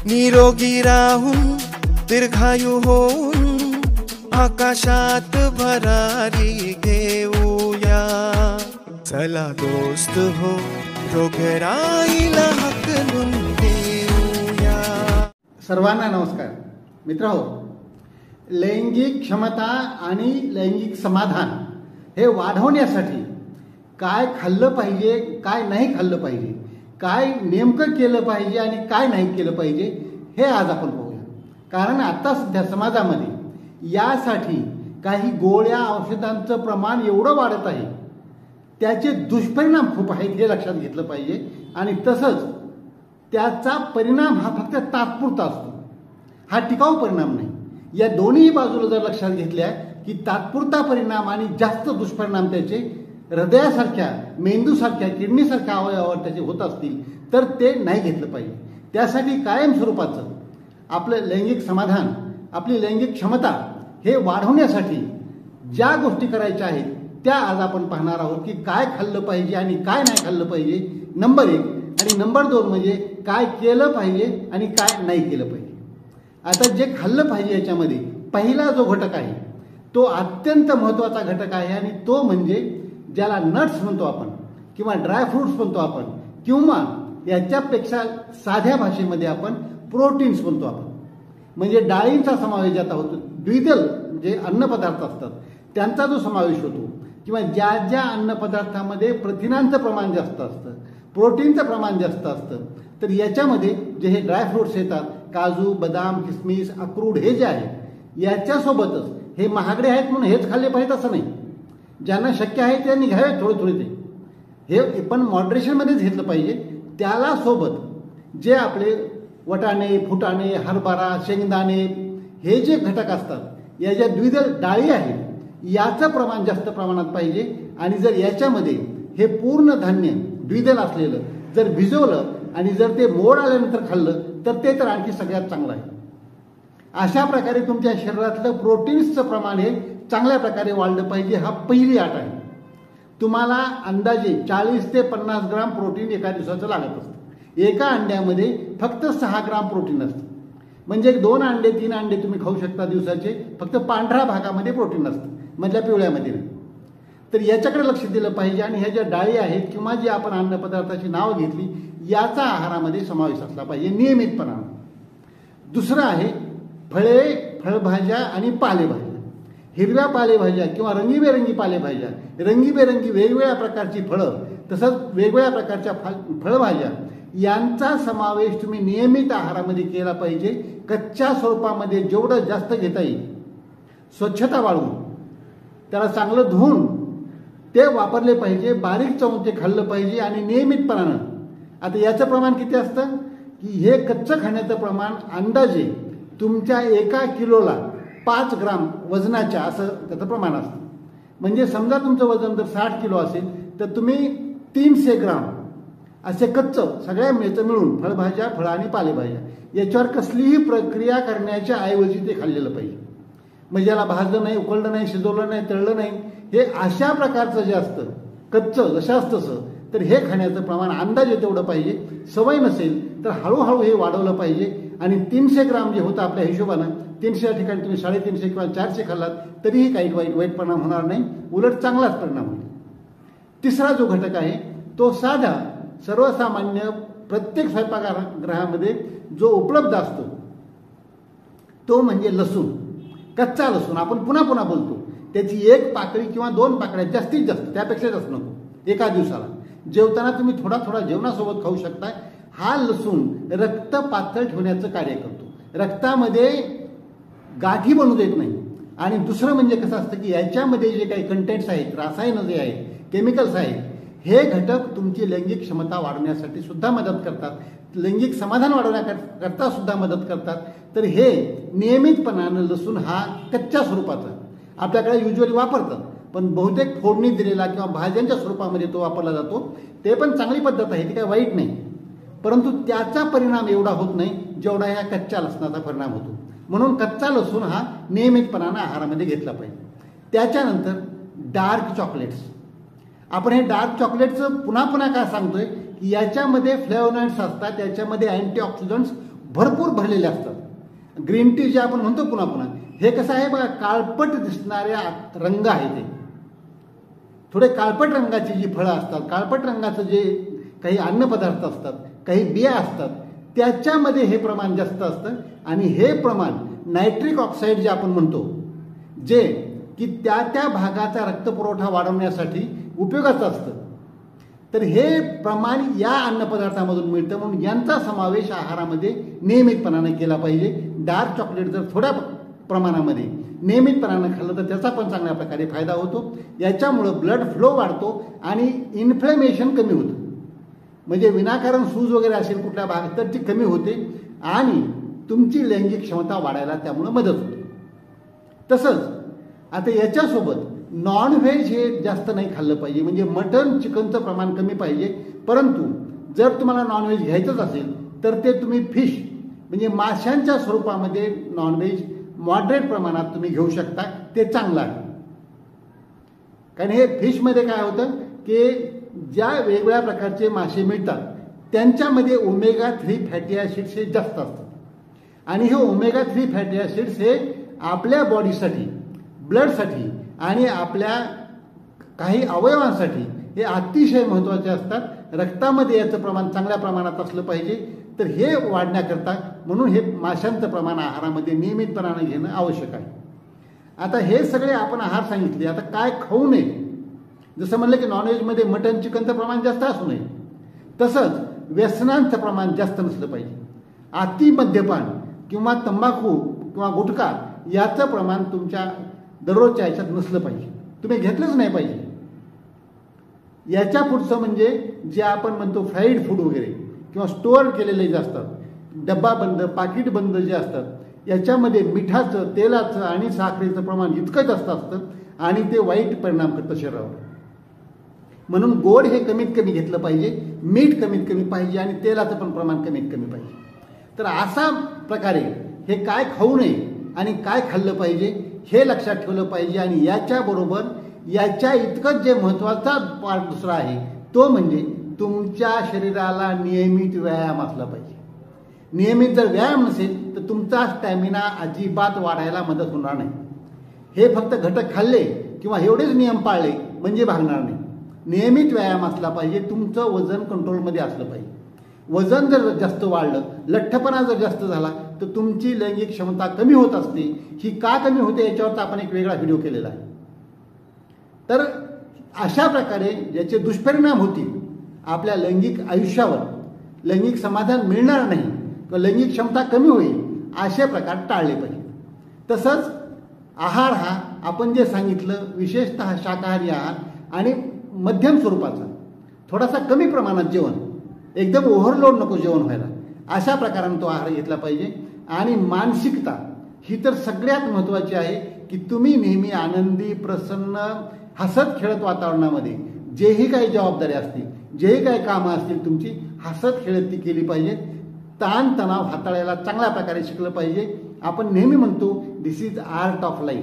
निरोगी राहून दीर्घायू होऊन आकाशात भरारी घेऊया। चला दोस्त हो रोगराईला हाकलून देऊया। सर्वांना नमस्कार मित्रहो, लैंगिक क्षमता आणि लैंगिक समाधान हे वाढवण्यासाठी काय खाल्लं पाहिजे, काय नाही खाल्लं पाहिजे, काय नेमकं केलं पाहिजे आणि काय नाही केलं पाहिजे हे आज आपण पाहूया। कारण आता सध्या समाजामध्ये यासाठी काही गोळ्या औषधांचं प्रमाण एवढं वाढत आहे, त्याचे दुष्परिणाम खूप आहेत हे लक्षात घेतलं पाहिजे। आणि तसंच त्याचा परिणाम हा फक्त तात्पुरता असतो, हा टिकाऊ परिणाम नाही। या दोन्ही बाजूला जर लक्षात घेतल्या की तात्पुरता परिणाम आणि जास्त दुष्परिणाम त्याचे हृदयासारख्या, मेंदूसारख्या, किडनीसारख्या अवयवावर त्याचे होत असतील तर ते नाही घेतलं पाहिजे। त्यासाठी कायम स्वरूपाचं आपलं लैंगिक समाधान, आपली लैंगिक क्षमता हे वाढवण्यासाठी ज्या गोष्टी करायच्या आहेत त्या आज आपण पाहणार आहोत की काय खाल्लं पाहिजे आणि काय नाही खाल्लं पाहिजे, नंबर 1। आणि नंबर 2 म्हणजे काय केलं पाहिजे आणि काय नाही केलं पाहिजे। आता जे खाल्लं पाहिजे याच्यामध्ये पहिला जो घटक आहे तो अत्यंत महत्त्वाचा घटक आहे आणि तो म्हणजे ज्याला नट्स म्हणतो आपण किंवा ड्रायफ्रुट्स म्हणतो आपण, किंवा याच्यापेक्षा साध्या भाषेमध्ये आपण प्रोटीन्स म्हणतो आपण। म्हणजे डाळींचा समावेश ज्यात होतो, द्विदल जे अन्नपदार्थ असतात त्यांचा जो समावेश होतो, किंवा ज्या ज्या अन्नपदार्थामध्ये प्रथिनांचं प्रमाण जास्त असतं, प्रोटीनचं प्रमाण जास्त असतं, तर याच्यामध्ये जे हे ड्रायफ्रुट्स येतात, काजू, बदाम, किसमिस, अक्रोड हे जे आहे, याच्यासोबतच हे महागडे आहेत म्हणून हेच खाल्ले पाहिजेत असं नाही। ज्यांना शक्य आहे त्यांनी घ्यावे थोडे थोडे ते, हे पण मॉडरेशनमध्येच घेतलं पाहिजे। त्याला सोबत जे आपले वटाणे, फुटाणे, हरभरा, शेंगदाणे हे जे घटक असतात, या ज्या द्विदल डाळी आहेत याचं प्रमाण जास्त प्रमाणात पाहिजे। आणि जर याच्यामध्ये हे पूर्ण धान्य द्विदल असलेलं जर भिजवलं आणि जर ते मोड आल्यानंतर खाल्लं तर ते तर आणखी सगळ्यात चांगलं आहे। अशा प्रकारे तुमच्या शरीरातलं प्रोटीन्सचं प्रमाण हे चांगल्या प्रकारे वाढलं पाहिजे, हा पहिली अट आहे। तुम्हाला अंदाजे 40 ते 50 ग्राम प्रोटीन एका दिवसाचं लागत असतं। एका अंड्यामध्ये फक्त 6 ग्राम प्रोटीन असतं, म्हणजे 2 अंडे 3 अंडे तुम्ही खाऊ शकता दिवसाचे, फक्त पांढऱ्या भागामध्ये प्रोटीन असतं, मधल्या पिवळ्यामध्ये नाही। तर याच्याकडे लक्ष दिलं पाहिजे। आणि ह्या ज्या डाळी आहेत किंवा जी आपण अन्नपदार्थाची नावं घेतली याचा आहारामध्ये समावेश असला पाहिजे नियमितपणानं। दुसरं आहे फळे, फळभाज्या आणि पालेभाज्या। हिरव्या पालेभाज्या किंवा रंगीबेरंगी पालेभाज्या, रंगीबेरंगी वेगवेगळ्या प्रकारची फळं, तसंच वेगवेगळ्या प्रकारच्या फळभाज्या यांचा समावेश तुम्ही नियमित आहारामध्ये केला पाहिजे। कच्च्या स्वरूपामध्ये जेवढं जास्त घेता येईल, स्वच्छता वाढवून त्याला चांगलं धुवून ते वापरले पाहिजे, बारीक चावून ते खाल्लं पाहिजे आणि नियमितपणानं। आता याचं प्रमाण किती असतं की हे कच्चं खाण्याचं प्रमाण अंदाजे तुमच्या 1 किलोला 5 ग्राम वजनाच्या असं त्याचं प्रमाण असतं। म्हणजे समजा तुमचं वजन जर 60 किलो असेल तर तुम्ही 300 ग्राम असे कच्चं सगळ्या मिळून फळभाज्या, फळं आणि पालेभाज्या याच्यावर कसलीही प्रक्रिया करण्याच्या ऐवजी ते खाल्लेलं पाहिजे। म्हणजे याला भाजलं नाही, उकळलं नाही, शिजवलं नाही, तळलं नाही, हे अशा प्रकारचं जे असतं कच्चं जशाच तसं, तर हे खाण्याचं प्रमाण अंदाजे तेवढं पाहिजे। सवय नसेल तर हळूहळू हे वाढवलं पाहिजे। आणि 300 ग्राम जे होतं आपल्या हिशोबानं, 300 ठिकाणी तुम्ही 350 किंवा 400 खाल्लात तरीही काही वाईट परिणाम होणार नाही, उलट चांगलाच परिणाम होईल। तिसरा जो घटक आहे तो साधा सर्वसामान्य प्रत्येक स्वयंपाकगृहामध्ये जो उपलब्ध असतो तो म्हणजे लसूण, कच्चा लसूण। आपण पुन्हा पुन्हा बोलतो, त्याची 1 पाकळी किंवा 2 पाकळ्या जास्तीत जास्त, त्यापेक्षा जास्त नको एका दिवसाला। जेवताना तुम्ही थोडा थोडा जेवणासोबत खाऊ शकता। हा लसूण रक्त पातळ ठेवण्याचं कार्य करतो, रक्तामध्ये गाठी बनू देत नाही। आणि दुसरं म्हणजे कसं असतं की याच्यामध्ये जे काही कंटेंट्स आहेत, रसायनं जे आहेत, केमिकल्स आहेत, हे घटक तुमची लैंगिक क्षमता वाढवण्यासाठी सुद्धा मदत करतात, लैंगिक समाधान वाढवण्याकरता सुद्धा मदत करतात। तर हे नियमितपणानं लसूण हा कच्च्या स्वरूपाचा आपल्याकडे युजली वापरतात, पण बहुतेक फोडणी दिलेला किंवा भाज्यांच्या स्वरूपामध्ये तो वापरला जातो। ते पण चांगली पद्धत आहे, ती काही वाईट नाही, परंतु त्याचा परिणाम एवढा होत नाही जेवढा ह्या कच्च्या लसणाचा परिणाम होतो। म्हणून कच्चा लसूण हा नियमितपणाने आहारामध्ये घेतला पाहिजे। त्याच्यानंतर डार्क चॉकलेट्स, आपण हे डार्क चॉकलेटचं पुन्हा पुन्हा काय सांगतोय की याच्यामध्ये फ्लेवोनॉइड्स असतात, याच्यामध्ये अँटीऑक्सिडंट्स भरपूर भरलेले असतात. ग्रीन टी जे आपण म्हणतो पुन्हा पुन्हा, हे कसं आहे बघा, काळपट दिसणाऱ्या रंग आहे ते. थोडे काळपट रंगाची जी फळं असतात, काळपट रंगाचं जे काही अन्नपदार्थ असतात, काही बिया असतात, त्याच्यामध्ये हे प्रमाण जास्त असतं. आणि हे प्रमाण नायट्रिक ऑक्साईड जे आपण म्हणतो, जे की त्या त्या भागाचा रक्तपुरवठा वाढवण्यासाठी उपयोगाचं असतं, तर हे प्रमाण या अन्नपदार्थामधून मिळतं. म्हणून यांचा समावेश आहारामध्ये नियमितपणाने केला पाहिजे. डार्क चॉकलेट जर थोड्या प्रमाणामध्ये नियमितपणाने खाल्लं तर त्याचा पण चांगल्या प्रकारे फायदा होतो. याच्यामुळं ब्लड फ्लो वाढतो आणि इन्फ्लेमेशन कमी होतं. म्हणजे विनाकारण सूज वगैरे असेल कुठल्या भागात तर ती कमी होते आणि तुमची लैंगिक क्षमता वाढायला त्यामुळे मदत होते. तसंच आता याच्यासोबत नॉनव्हेज हे जास्त नाही खाल्लं पाहिजे. म्हणजे मटन चिकनचं प्रमाण कमी पाहिजे. परंतु जर तुम्हाला नॉनव्हेज घ्यायचंच असेल तर ते तुम्ही फिश म्हणजे माशांच्या स्वरूपामध्ये नॉनव्हेज मॉडरेट प्रमाणात तुम्ही घेऊ शकता. ते चांगलं आहे. कारण हे फिशमध्ये काय होतं की ज्या वेगवेगळ्या प्रकारचे मासे मिळतात त्यांच्यामध्ये ओमेगा 3 फॅटी ॲसिड्स हे जास्त असतात. आणि हे ओमेगा 3 फॅटी ॲसिड्स हे आपल्या बॉडीसाठी, ब्लडसाठी आणि आपल्या काही अवयवांसाठी हे अतिशय महत्त्वाचे असतात. रक्तामध्ये याचं प्रमाण चांगल्या प्रमाणात असलं पाहिजे. तर हे वाढण्याकरता म्हणून हे माशांचं प्रमाण आहारामध्ये नियमितपणाने घेणं आवश्यक आहे. आता हे सगळे आपण आहार सांगितले. आता काय खाऊ नये, जसं म्हणलं की नॉनव्हेजमध्ये मटन चिकनचं प्रमाण जास्त असू नये, तसंच व्यसनांचं प्रमाण जास्त नसलं पाहिजे. अति मद्यपान किंवा तंबाखू किंवा गुटखा याचं प्रमाण तुमच्या दररोजच्या ह्याच्यात नसलं पाहिजे. तुम्ही घेतलंच नाही पाहिजे. याच्या पुढचं म्हणजे जे आपण म्हणतो फ्राईड फूड वगैरे किंवा स्टोअर केलेले जे असतात, डब्बा बंद पाकिट बंद जे असतात, याच्यामध्ये मिठाचं, तेलाचं आणि साखरेचं प्रमाण इतकं जास्त असतं आणि ते वाईट परिणाम करतं शरीरावर. म्हणून गोड हे कमीत कमी घेतलं पाहिजे, मीठ कमीत कमी पाहिजे आणि तेलाचं पण प्रमाण कमीत कमी पाहिजे. तर अशा प्रकारे हे काय खाऊ नये आणि काय खाल्लं पाहिजे हे लक्षात ठेवलं पाहिजे. आणि याच्याबरोबर याच्या इतकंच जे महत्त्वाचा पार्ट दुसरा आहे तो म्हणजे तुमच्या शरीराला नियमित व्यायाम असला पाहिजे. नियमित जर व्यायाम नसेल तर तुमचा स्टॅमिना अजिबात वाढायला मदत होणार नाही. हे फक्त घटक खाल्ले किंवा एवढेच नियम पाळले म्हणजे भागणार नाही. नियमित व्यायाम असला पाहिजे. तुमचं वजन कंट्रोलमध्ये असलं पाहिजे. वजन जर जास्त वाढलं, लठ्ठपणा जर जास्त झाला तर तुमची लैंगिक क्षमता कमी होत असते. ही का कमी होते याच्यावर आपण एक वेगळा व्हिडिओ केलेला आहे. तर अशा प्रकारे याचे दुष्परिणाम होतील आपल्या लैंगिक आयुष्यावर. लैंगिक समाधान मिळणार नाही किंवा लैंगिक क्षमता कमी होईल, असे प्रकार टाळले पाहिजे. तसंच आहार हा आपण जे सांगितलं विशेषतः शाकाहारी आहार आणि मध्यम स्वरूपाचा, थोडासा कमी प्रमाणात जेवण, एकदम ओव्हरलोड नको जेवण व्हायला, अशा प्रकाराने तो आहार घेतला पाहिजे. आणि मानसिकता ही तर सगळ्यात महत्त्वाची आहे की तुम्ही नेहमी आनंदी, प्रसन्न, हसत खेळत वातावरणामध्ये जेही काही जबाबदाऱ्या असतील, जेही काही कामं असतील तुमची, हसत खेळत ती केली पाहिजेत. ताणतणाव हाताळायला चांगल्या प्रकारे शिकलं पाहिजे. आपण नेहमी म्हणतो this is art of life.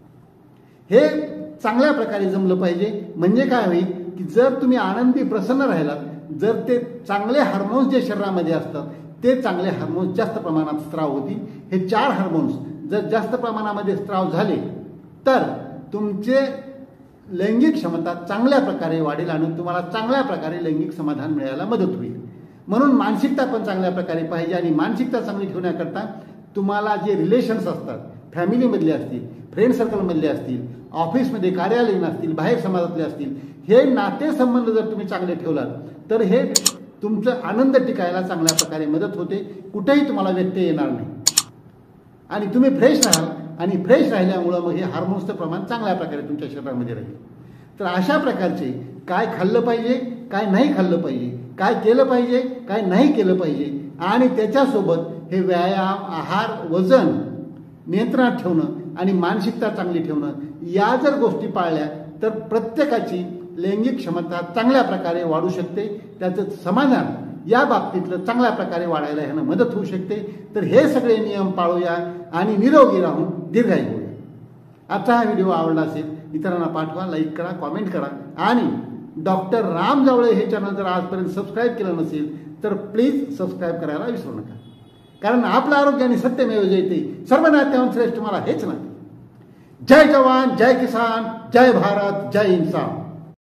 हे चांगल्या प्रकारे जमलं पाहिजे. म्हणजे काय होईल की जर तुम्ही आनंदी, प्रसन्न राहिलात, जर ते चांगले हार्मोन्स जे शरीरामध्ये असतात ते चांगले हार्मोन्स जास्त प्रमाणात स्त्राव होतील. हे 4 हार्मोन्स जर जास्त प्रमाणामध्ये स्त्राव झाले तर तुमचे लैंगिक क्षमता चांगल्या प्रकारे वाढेल आणि तुम्हाला चांगल्या प्रकारे लैंगिक समाधान मिळायला मदत होईल. म्हणून मानसिकता पण चांगल्या प्रकारे पाहिजे. आणि मानसिकता चांगली ठेवण्याकरता तुम्हाला जे रिलेशन्स असतात, फॅमिलीमधले असतील, फ्रेंड सर्कलमधले असतील, ऑफिसमध्ये कार्यालयीन असतील, बाहेर समाजातले असतील, हे नातेसंबंध जर तुम्ही चांगले ठेवलात तर हे तुमचं आनंद टिकायला चांगल्या प्रकारे मदत होते. कुठेही तुम्हाला व्यत्यय येणार नाही आणि तुम्ही फ्रेश राहाल. आणि फ्रेश राहिल्यामुळं मग हे हार्मोन्सचं प्रमाण चांगल्या प्रकारे तुमच्या शरीरामध्ये राहील. तर अशा प्रकारचे काय खाल्लं पाहिजे, काय नाही खाल्लं पाहिजे, काय केलं पाहिजे, काय नाही केलं पाहिजे आणि त्याच्यासोबत हे व्यायाम, आहार, वजन नियंत्रणात ठेवणं आणि मानसिकता चांगली ठेवणं, या जर गोष्टी पाळल्या तर प्रत्येकाची लैंगिक क्षमता चांगल्या प्रकारे वाढू शकते. त्याचं समाधान या बाबतीतलं चांगल्या प्रकारे वाढायला ह्यानं मदत होऊ शकते. तर हे सगळे नियम पाळूया आणि निरोगी राहून दीर्घायू होऊया. आजचा हा व्हिडिओ आवडला असेल इतरांना पाठवा, लाईक करा, कॉमेंट करा. आणि डॉक्टर राम जावळे हे चॅनल जर आजपर्यंत सबस्क्राईब केलं नसेल तर प्लीज सबस्क्राईब करायला विसरू नका. कारण आपलं आरोग्य आणि सत्यमेव जयते. सर्व नात्याहून श्रेष्ठ मला हेच नाते. जय जवान, जय किसान, जय भारत, जय इन्सान.